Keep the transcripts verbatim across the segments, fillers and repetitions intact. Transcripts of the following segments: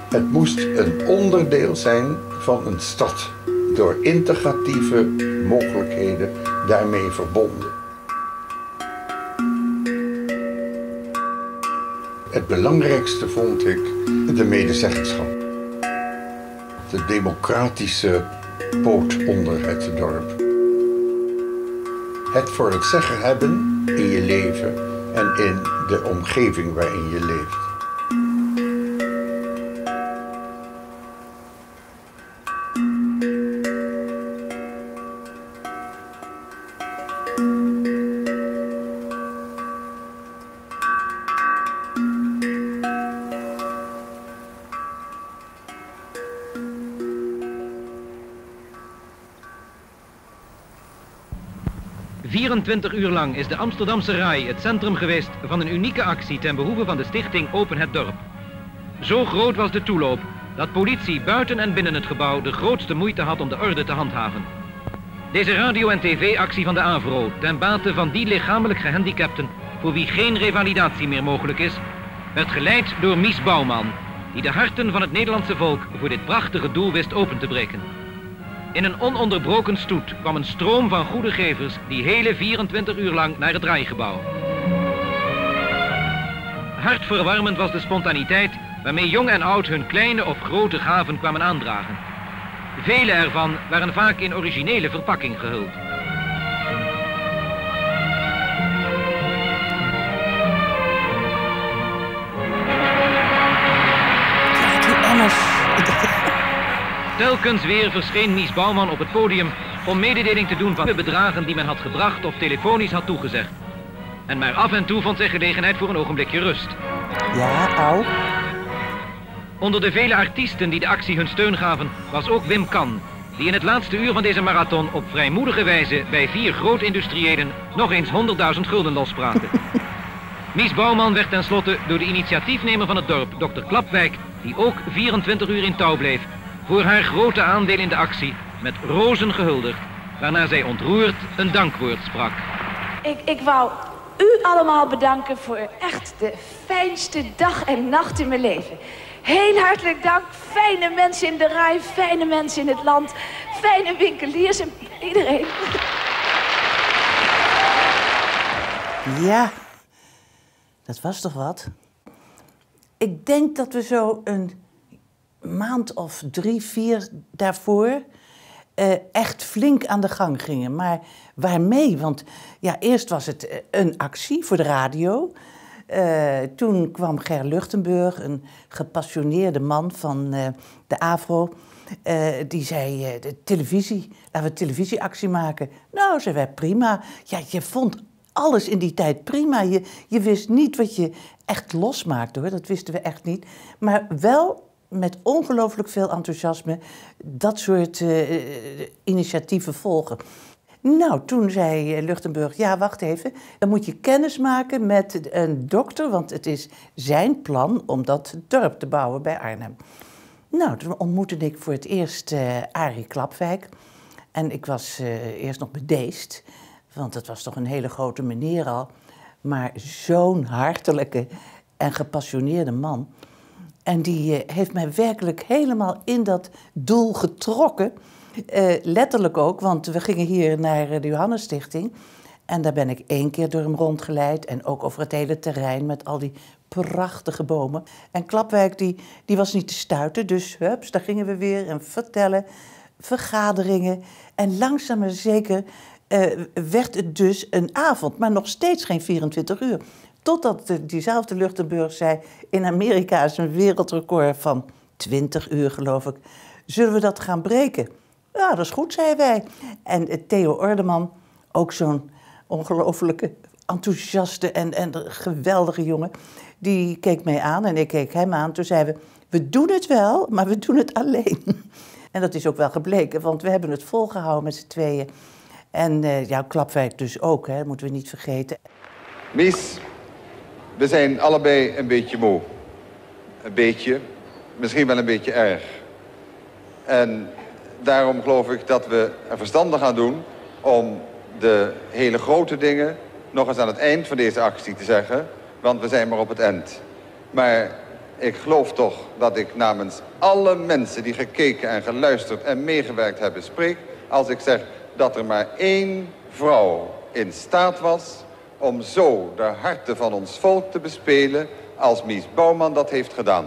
Het moest een onderdeel zijn van een stad, door integratieve mogelijkheden daarmee verbonden. Het belangrijkste vond ik de medezeggenschap. De democratische poot onder het dorp. Het voor het zeggen hebben in je leven en in de omgeving waarin je leeft. vierentwintig uur lang is de Amsterdamse Rai het centrum geweest van een unieke actie ten behoeve van de stichting Open het Dorp. Zo groot was de toeloop dat politie buiten en binnen het gebouw de grootste moeite had om de orde te handhaven. Deze radio- en tv-actie van de AVRO ten bate van die lichamelijk gehandicapten voor wie geen revalidatie meer mogelijk is, werd geleid door Mies Bouwman, die de harten van het Nederlandse volk voor dit prachtige doel wist open te breken. In een ononderbroken stoet kwam een stroom van goede gevers die hele vierentwintig uur lang naar het draaigebouw. Hartverwarmend was de spontaniteit waarmee jong en oud hun kleine of grote gaven kwamen aandragen. Vele ervan waren vaak in originele verpakking gehuld. Telkens weer verscheen Mies Bouwman op het podium om mededeling te doen van de bedragen die men had gebracht of telefonisch had toegezegd. En maar af en toe vond zij gelegenheid voor een ogenblikje rust. Ja, au. Onder de vele artiesten die de actie hun steun gaven was ook Wim Kan, die in het laatste uur van deze marathon op vrijmoedige wijze bij vier grootindustriëlen nog eens honderdduizend gulden lospraten. Mies Bouwman werd tenslotte door de initiatiefnemer van het dorp, dokter Klapwijk, die ook vierentwintig uur in touw bleef, voor haar grote aandeel in de actie met rozen gehuldigd, waarna zij ontroerd een dankwoord sprak. Ik, ik wou u allemaal bedanken voor echt de fijnste dag en nacht in mijn leven. Heel hartelijk dank, fijne mensen in de Rai, fijne mensen in het land, fijne winkeliers en iedereen. Ja, dat was toch wat? Ik denk dat we zo een maand of drie, vier daarvoor uh, echt flink aan de gang gingen. Maar waarmee? Want ja, eerst was het uh, een actie voor de radio. Uh, toen kwam Ger Luchtenburg, een gepassioneerde man van uh, de AVRO. Uh, die zei, uh, de televisie, laten we een televisieactie maken. Nou, zei wij, prima. Ja, je vond alles in die tijd prima. Je, je wist niet wat je echt losmaakte, hoor. Dat wisten we echt niet. Maar wel met ongelooflijk veel enthousiasme dat soort uh, initiatieven volgen. Nou, toen zei Luchtenburg, ja, wacht even, dan moet je kennis maken met een dokter, want het is zijn plan om dat dorp te bouwen bij Arnhem. Nou, toen ontmoette ik voor het eerst uh, Arie Klapwijk. En ik was uh, eerst nog bedeesd, want het was toch een hele grote meneer al. Maar zo'n hartelijke en gepassioneerde man. En die uh, heeft mij werkelijk helemaal in dat doel getrokken. Uh, letterlijk ook, want we gingen hier naar de Johannesstichting. En daar ben ik één keer door hem rondgeleid. En ook over het hele terrein met al die prachtige bomen. En Klapwijk, die, die was niet te stuiten. Dus hups, daar gingen we weer en vertellen. Vergaderingen. En langzaam maar zeker uh, werd het dus een avond. Maar nog steeds geen vierentwintig uur. Totdat de, diezelfde Luchtenburg zei, in Amerika is een wereldrecord van twintig uur, geloof ik. Zullen we dat gaan breken? Ja, dat is goed, zeiden wij. En Theo Ordeman, ook zo'n ongelofelijke, enthousiaste en, en geweldige jongen, die keek mij aan en ik keek hem aan. Toen zeiden we, we doen het wel, maar we doen het alleen. En dat is ook wel gebleken, want we hebben het volgehouden met z'n tweeën. En uh, ja, Klapwijk dus ook, hè, dat moeten we niet vergeten. Mies, we zijn allebei een beetje moe. Een beetje, misschien wel een beetje erg. En daarom geloof ik dat we er verstandig aan doen om de hele grote dingen nog eens aan het eind van deze actie te zeggen. Want we zijn maar op het eind. Maar Ik geloof toch dat ik namens alle mensen die gekeken en geluisterd en meegewerkt hebben spreek, als ik zeg dat er maar één vrouw in staat was om zo de harten van ons volk te bespelen als Mies Bouwman dat heeft gedaan.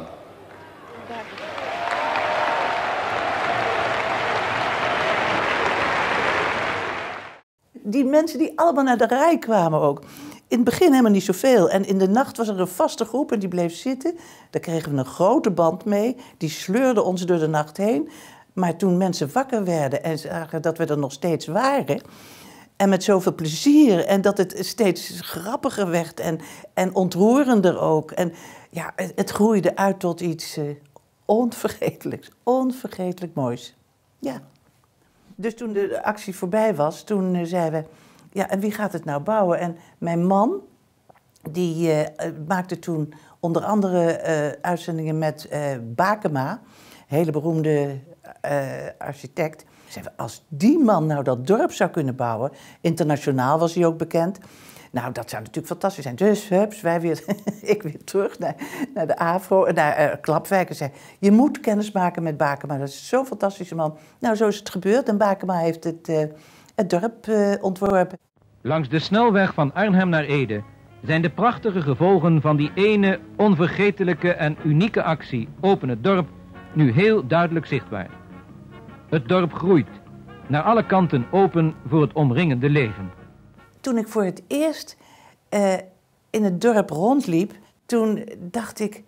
Die mensen die allemaal naar de rij kwamen ook. In het begin helemaal niet zoveel. En in de nacht was er een vaste groep en die bleef zitten. Daar kregen we een grote band mee. Die sleurde ons door de nacht heen. Maar toen mensen wakker werden en zagen dat we er nog steeds waren, en met zoveel plezier, en dat het steeds grappiger werd en, en ontroerender ook. En ja, het, het groeide uit tot iets uh, onvergetelijks, onvergetelijk moois. Ja. Dus toen de actie voorbij was, toen uh, zeiden we, ja, en wie gaat het nou bouwen? En mijn man, die uh, maakte toen onder andere uh, uitzendingen met uh, Bakema, hele beroemde uh, architect. Zeiden we, als die man nou dat dorp zou kunnen bouwen, internationaal was hij ook bekend, nou, dat zou natuurlijk fantastisch zijn. Dus, hups, wij weer, ik weer terug naar, naar de AVRO, naar uh, Klapwijk en zei, je moet kennis maken met Bakema, dat is zo'n fantastische man. Nou, zo is het gebeurd en Bakema heeft het, uh, het dorp uh, ontworpen. Langs de snelweg van Arnhem naar Ede zijn de prachtige gevolgen van die ene onvergetelijke en unieke actie Open het Dorp nu heel duidelijk zichtbaar. Het dorp groeit, naar alle kanten open voor het omringende leven. Toen ik voor het eerst uh, in het dorp rondliep, toen dacht ik,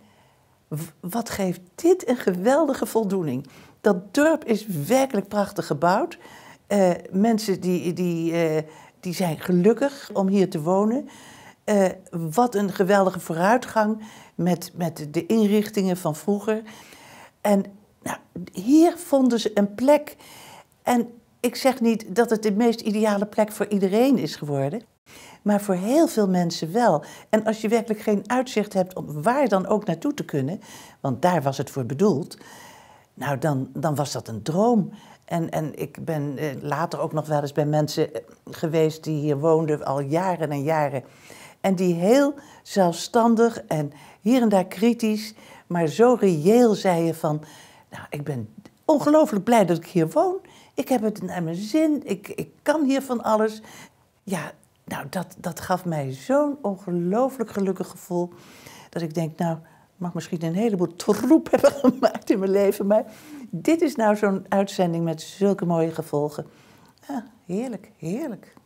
wat geeft dit een geweldige voldoening. Dat dorp is werkelijk prachtig gebouwd. Uh, mensen die, die, uh, die zijn gelukkig om hier te wonen. Uh, wat een geweldige vooruitgang met, met de inrichtingen van vroeger. En nou, hier vonden ze een plek. En ik zeg niet dat het de meest ideale plek voor iedereen is geworden, maar voor heel veel mensen wel. En als je werkelijk geen uitzicht hebt om waar dan ook naartoe te kunnen, want daar was het voor bedoeld, nou dan, dan was dat een droom. En, en ik ben eh, later ook nog wel eens bij mensen geweest die hier woonden al jaren en jaren. En die heel zelfstandig en hier en daar kritisch, maar zo reëel zeiden van, nou, ik ben ongelooflijk blij dat ik hier woon. Ik heb het naar mijn zin, ik, ik kan hier van alles. Ja, nou, dat, dat gaf mij zo'n ongelooflijk gelukkig gevoel, dat ik denk, nou, ik mag misschien een heleboel troep hebben gemaakt in mijn leven, maar dit is nou zo'n uitzending met zulke mooie gevolgen. Ja, heerlijk, heerlijk.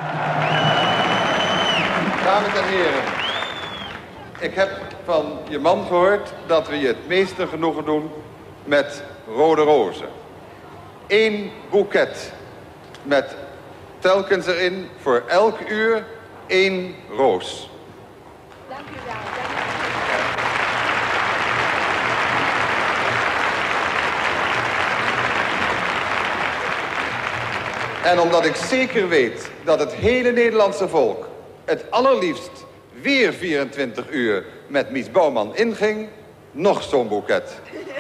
Dames en heren, ik heb van je man gehoord dat we je het meeste genoegen doen met rode rozen. Eén boeket met telkens erin voor elk uur één roos. Dank u wel. En omdat ik zeker weet dat het hele Nederlandse volk het allerliefst weer vierentwintig uur met Mies Bouwman inging, nog zo'n boeket.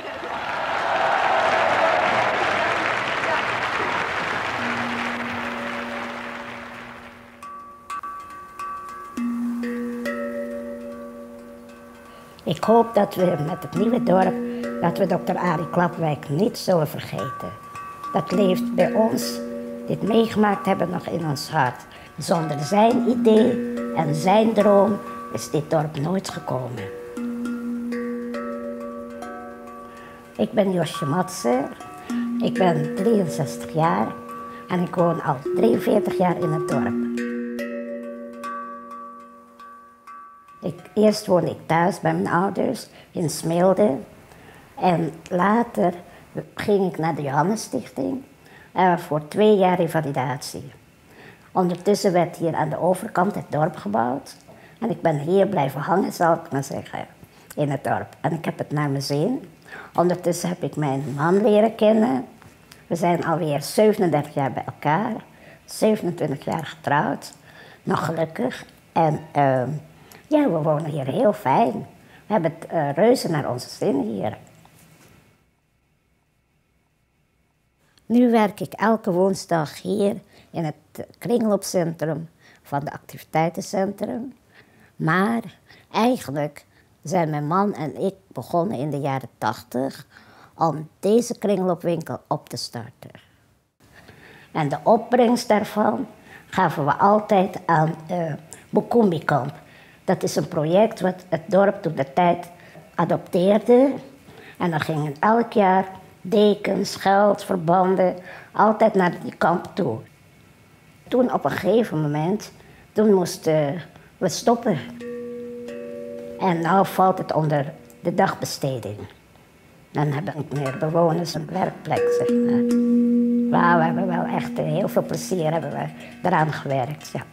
Ik hoop dat we met het nieuwe dorp, dat we dokter Arie Klapwijk niet zullen vergeten. Dat leeft bij ons, dit meegemaakt hebben, nog in ons hart. Zonder zijn idee en zijn droom is dit dorp nooit gekomen. Ik ben Josje Matser, ik ben drieënzestig jaar en ik woon al drieënveertig jaar in het dorp. Ik, eerst woonde ik thuis bij mijn ouders in Smilde en later ging ik naar de Johannesstichting uh, voor twee jaar revalidatie. Ondertussen werd hier aan de overkant het dorp gebouwd en ik ben hier blijven hangen, zal ik maar zeggen, in het dorp. En ik heb het naar mijn zin. Ondertussen heb ik mijn man leren kennen. We zijn alweer zevenendertig jaar bij elkaar, zevenentwintig jaar getrouwd, nog gelukkig. En uh, ja, we wonen hier heel fijn. We hebben het uh, reuze naar onze zin hier. Nu werk ik elke woensdag hier in het kringloopcentrum van het activiteitencentrum. Maar eigenlijk zijn mijn man en ik begonnen in de jaren tachtig om deze kringloopwinkel op te starten. En de opbrengst daarvan gaven we altijd aan uh, Bokumbi-kamp. Dat is een project wat het dorp toen de tijd adopteerde. En dan gingen elk jaar dekens, geld, verbanden, altijd naar die kamp toe. Toen op een gegeven moment, toen moesten we stoppen. En nu valt het onder de dagbesteding. Dan hebben we meer bewoners een werkplek, zeg maar. Maar we hebben wel echt heel veel plezier hebben we eraan gewerkt, ja.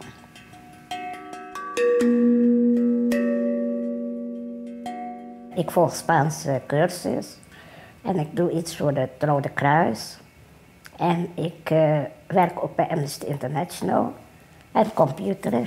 Ik volg Spaanse cursus en ik doe iets voor het Rode Kruis. En ik uh, werk ook bij Amnesty International en computeren.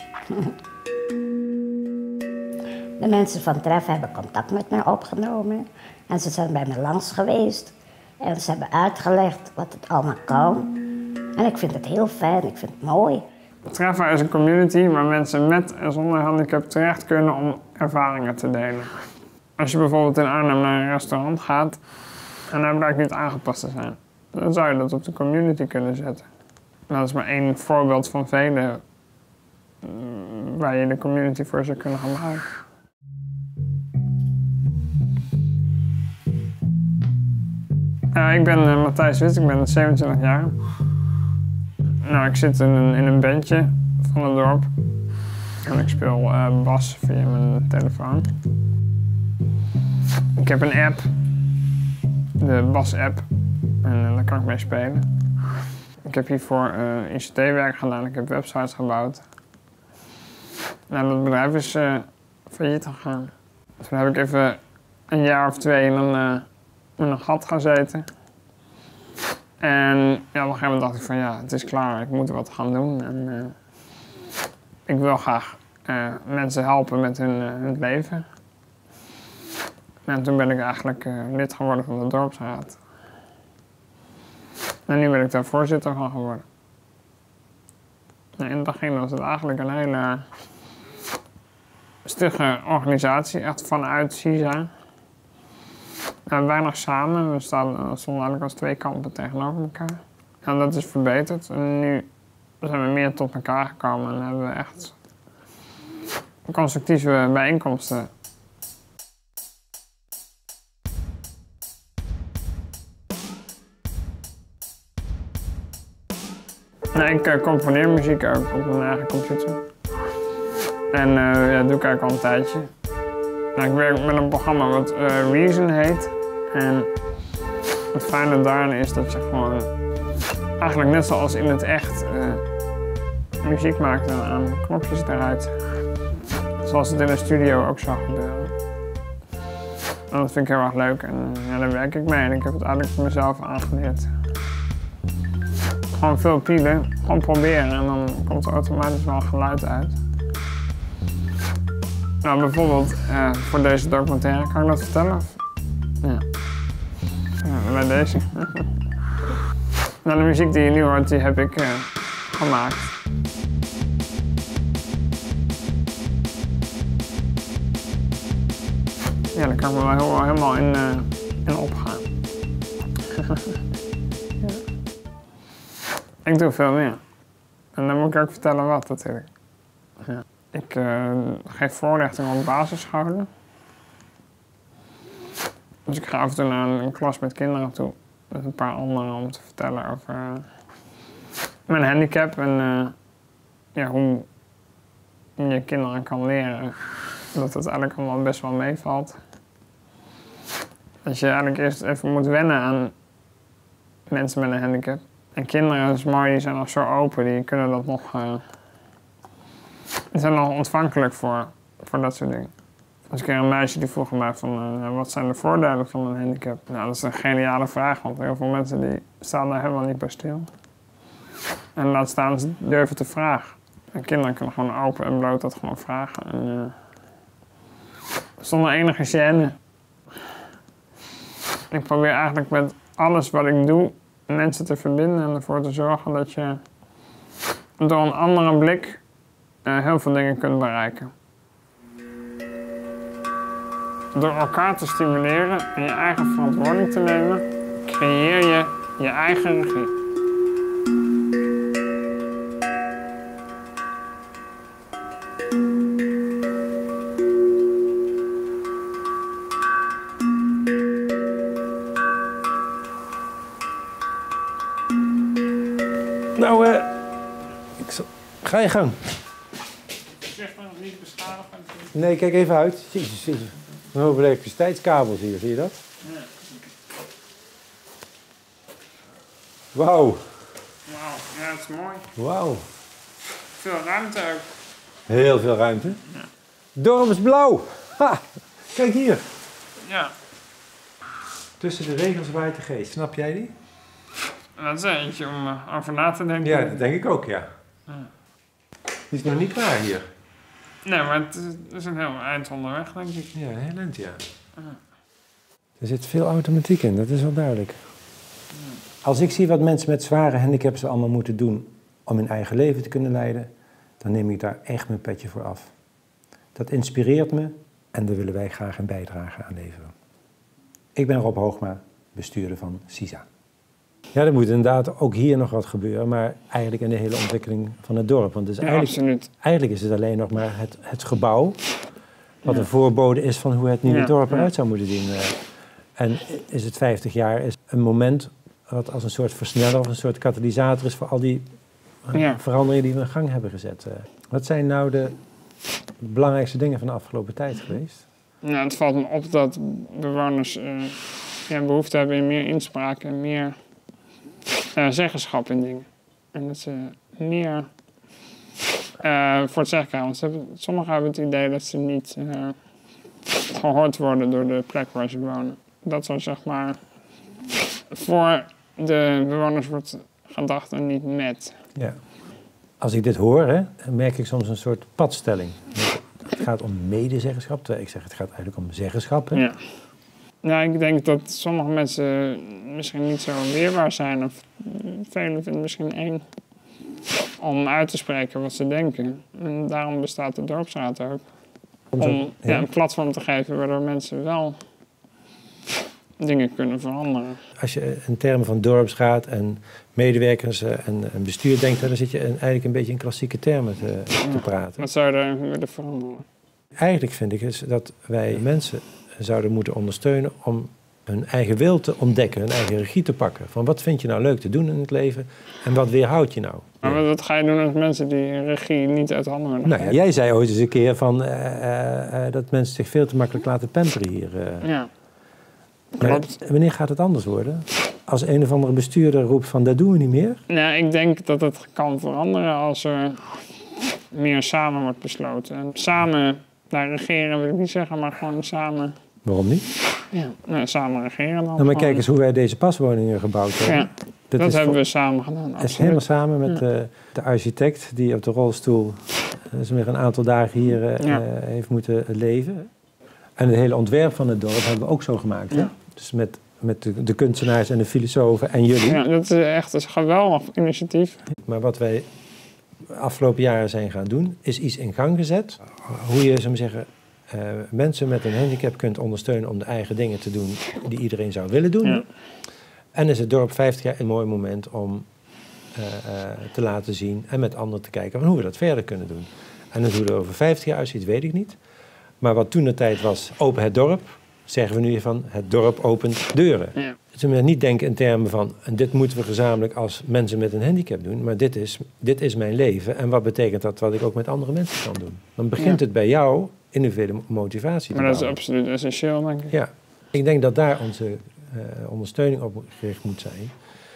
De mensen van Tref hebben contact met mij opgenomen en ze zijn bij me langs geweest. En ze hebben uitgelegd wat het allemaal kan. En ik vind het heel fijn, ik vind het mooi. Treffer is een community waar mensen met en zonder handicap terecht kunnen om ervaringen te delen. Als je bijvoorbeeld in Arnhem naar een restaurant gaat en daar blijkt niet aangepast te zijn, dan zou je dat op de community kunnen zetten. Dat is maar één voorbeeld van vele waar je de community voor zou kunnen gebruiken. Uh, ik ben uh, Matthijs Wit, ik ben zevenentwintig jaar. Nou, ik zit in een, in een bandje van het dorp. En ik speel uh, bas via mijn telefoon. Ik heb een app, de Bas-app, en uh, daar kan ik mee spelen. Ik heb hiervoor uh, I C T-werk gedaan, ik heb websites gebouwd. Nou, dat bedrijf is uh, failliet gegaan. Toen heb ik even een jaar of twee in een, uh, in een gat gezeten. En ja, op een gegeven moment dacht ik van ja, het is klaar, ik moet wat gaan doen. En uh, ik wil graag uh, mensen helpen met hun, uh, hun leven. En toen ben ik eigenlijk uh, lid geworden van de dorpsraad. En nu ben ik daar voorzitter van geworden. En in het begin was het eigenlijk een hele stugge organisatie, echt vanuit CISA. We hebben weinig samen, we staan, we stonden eigenlijk als twee kampen tegenover elkaar. En dat is verbeterd. En nu zijn we meer tot elkaar gekomen en hebben we echt constructieve bijeenkomsten. Nee, ik uh, componeer muziek ook op mijn eigen computer. En uh, ja, dat doe ik eigenlijk al een tijdje. Nou, ik werk met een programma wat uh, Reason heet. En het fijne daarin is dat je gewoon eigenlijk net zoals in het echt uh, muziek maakt en aan knopjes eruit. Zoals het in de studio ook zou gebeuren. En dat vind ik heel erg leuk en ja, daar werk ik mee en ik heb het eigenlijk voor mezelf aangeleerd. Gewoon veel pielen, gewoon proberen en dan komt er automatisch wel geluid uit. Nou, bijvoorbeeld uh, voor deze documentaire, kan ik dat vertellen? Of? Ja. Ja, bij deze. Nou, de muziek die je nu hoort, die heb ik uh, gemaakt. Ja, daar kan ik me wel helemaal in, uh, in opgaan. Ja. Ik doe veel meer. En dan moet ik ook vertellen wat natuurlijk. Ja. Ik uh, geef voorlichting op basisscholen. Dus ik ga af en toe naar een, een klas met kinderen toe. Met een paar anderen om te vertellen over uh, mijn handicap en uh, ja, hoe je kinderen kan leren dat het eigenlijk allemaal best wel meevalt. Dat je eigenlijk eerst even moet wennen aan mensen met een handicap. En kinderen, dat is mooi, die zijn nog zo open, die kunnen dat nog... Uh, die zijn nog ontvankelijk voor, voor dat soort dingen. Dus ik kreeg een meisje die vroeg mij van, uh, wat zijn de voordelen van een handicap? Nou, dat is een geniale vraag, want heel veel mensen die staan daar helemaal niet bij stil. En laat staan, ze durven te vragen. En kinderen kunnen gewoon open en bloot dat gewoon vragen. En, uh, zonder enige gêne. Ik probeer eigenlijk met alles wat ik doe mensen te verbinden en ervoor te zorgen dat je door een andere blik uh, heel veel dingen kunt bereiken. Door elkaar te stimuleren en je eigen verantwoording te nemen, creëer je je eigen regie. Nou, eh... ik zal... ga je gang. Zeg maar nog niet beschadigen. Nee, kijk even uit. Jezus, jezus. Een hoop elektriciteitskabels hier, zie je dat? Ja. Wauw. Wauw, ja, dat is mooi. Wauw. Veel ruimte ook. Heel veel ruimte. Ja. Dorp is blauw. Ha! Kijk hier. Ja. Tussen de regels waait de geest. Snap jij die? Dat is eentje om uh, over na te denken. Ja, dat denk ik ook, ja. Ja. Die is nog niet klaar hier. Nee, maar het is, het is een heel eind onderweg, denk ik. Ja, een heel eind, ja. Ja. Er zit veel automatiek in, dat is wel duidelijk. Als ik zie wat mensen met zware handicaps allemaal moeten doen om hun eigen leven te kunnen leiden, dan neem ik daar echt mijn petje voor af. Dat inspireert me en daar willen wij graag een bijdrage aan leveren. Ik ben Rob Hoogma, bestuurder van SISA. Ja, er moet inderdaad ook hier nog wat gebeuren, maar eigenlijk in de hele ontwikkeling van het dorp. Want dus Ja, eigenlijk, absoluut. eigenlijk is het alleen nog maar het, het gebouw, wat Ja. een voorbode is van hoe het nieuwe Ja, dorp ja. eruit zou moeten zien. En is het vijftig jaar is een moment wat als een soort versneller of een soort katalysator is voor al die eh, Ja. veranderingen die we in gang hebben gezet. Eh, Wat zijn nou de belangrijkste dingen van de afgelopen tijd geweest? Nou, het valt me op dat bewoners uh, ja, behoefte hebben in meer inspraak en meer uh, zeggenschap in dingen. En dat ze meer uh, voor het zeggen krijgen. Want ze hebben, sommigen hebben het idee dat ze niet uh, gehoord worden door de plek waar ze wonen. Dat zo zeg maar voor de bewoners wordt gedacht en niet met. Ja. Als ik dit hoor, hè, dan merk ik soms een soort padstelling. Het gaat om medezeggenschap, terwijl ik zeg het gaat eigenlijk om zeggenschap. Hè? Ja. Nou, ik denk dat sommige mensen misschien niet zo weerbaar zijn. Of velen vinden het misschien eng om uit te spreken wat ze denken. En daarom bestaat de dorpsraad ook. Om Om zo- ja, een platform te geven waardoor mensen wel dingen kunnen veranderen. Als je in termen van dorpsraad en medewerkers eh, en, en bestuur denkt, dan zit je in- eigenlijk een beetje in klassieke termen te, te praten. Wat zou je daar willen veranderen? Eigenlijk vind ik is dat wij mensen zouden moeten ondersteunen om hun eigen wil te ontdekken, hun eigen regie te pakken. Van wat vind je nou leuk te doen in het leven en wat weerhoudt je nou? Maar wat- wat ga je doen als mensen die regie niet uit handen willen Nou ja, geven? jij zei ooit eens een keer van, eh, eh, eh, dat mensen zich veel te makkelijk laten pamperen hier. eh. Ja, Maar klopt. wanneer gaat het anders worden? Als een of andere bestuurder roept van dat doen we niet meer? Nou, ik denk dat het kan veranderen als er meer samen wordt besloten. En samen, nou regeren wil ik niet zeggen, maar gewoon samen, Waarom niet? ja, nou, samen regeren dan. Nou, maar gewoon. kijk eens hoe wij deze paswoningen gebouwd hebben. Ja, dat, is hebben vol- we samen gedaan, Dat is absoluut. helemaal samen met eh, de architect die op de rolstoel uh, weer een aantal dagen hier eh, Ja. eh, heeft moeten leven. En het hele ontwerp van het dorp hebben we ook zo gemaakt. Hè? Ja. Dus met, met de, de kunstenaars en de filosofen en jullie. Ja, dat is echt een geweldig initiatief. Maar wat wij de afgelopen jaren zijn gaan doen, is iets in gang gezet. Hoe je, zou ik zeggen, eh, mensen met een handicap kunt ondersteunen om de eigen dingen te doen die iedereen zou willen doen. Ja. En is het dorp vijftig jaar een mooi moment om uh, uh, te laten zien en met anderen te kijken van hoe we dat verder kunnen doen. En hoe het er over vijftig jaar uitziet, weet ik niet. Maar wat toen de tijd was, open het dorp, zeggen we nu van het dorp opent deuren. Ja. Dus we niet denken in termen van, en dit moeten we gezamenlijk als mensen met een handicap doen, maar dit is, dit is mijn leven en wat betekent dat wat ik ook met andere mensen kan doen. Dan begint Ja. het bij jou individuele motivatie te Maar dat is bouwen. absoluut essentieel, denk ik. Ja, ik denk dat daar onze uh, ondersteuning op gericht moet zijn.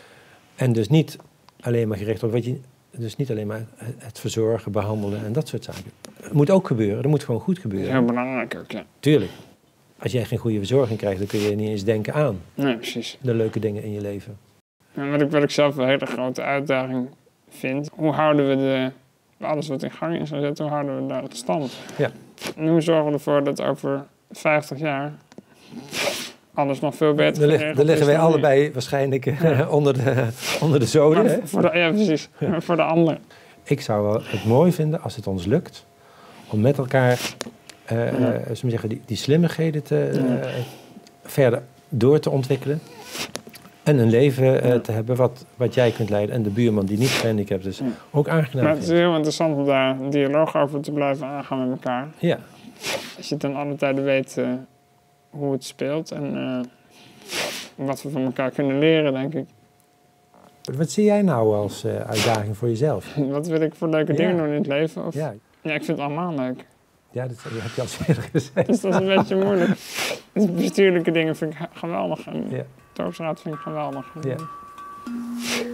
En dus niet alleen maar gericht op wat je, dus niet alleen maar het verzorgen, behandelen en dat soort zaken. Het moet ook gebeuren, dat moet gewoon goed Dat is gebeuren. heel belangrijk ook, ja. Tuurlijk. Als jij geen goede verzorging krijgt, dan kun je niet eens denken aan Nee, precies. de leuke dingen in je leven. En wat ik, wat ik zelf een hele grote uitdaging vind, hoe houden we de, alles wat in gang is gezet, hoe houden we daar het stand? Ja. En hoe zorgen we ervoor dat over vijftig jaar alles nog veel beter Daar, lig- geregeld daar liggen is wij dan nu? allebei waarschijnlijk uh, onder, de, onder de zoden. Maar Hè? voor de, ja, precies. Maar voor de ander. Ik zou wel het mooi vinden als het ons lukt om met elkaar uh, uh, zullen we zeggen, die, die slimmigheden te, uh, verder door te ontwikkelen. En een leven uh, te hebben wat, wat jij kunt leiden. En de buurman die niet gehandicapt is, ook aangenaam. Maar het is heel interessant om daar een dialoog over te blijven aangaan met elkaar. Ja. Als je ten alle tijde weet uh, hoe het speelt en uh, wat we van elkaar kunnen leren, denk ik. Wat zie jij nou als uh, uitdaging voor jezelf? Wat wil ik voor leuke dingen ja. doen in het leven? Of... Ja. ja, ik vind het allemaal leuk. Ja, dat heb je al eerder gezegd. Dus dat is een beetje moeilijk. Dus bestuurlijke dingen vind ik geweldig. En ja. dorpsraad vind ik geweldig. Ja.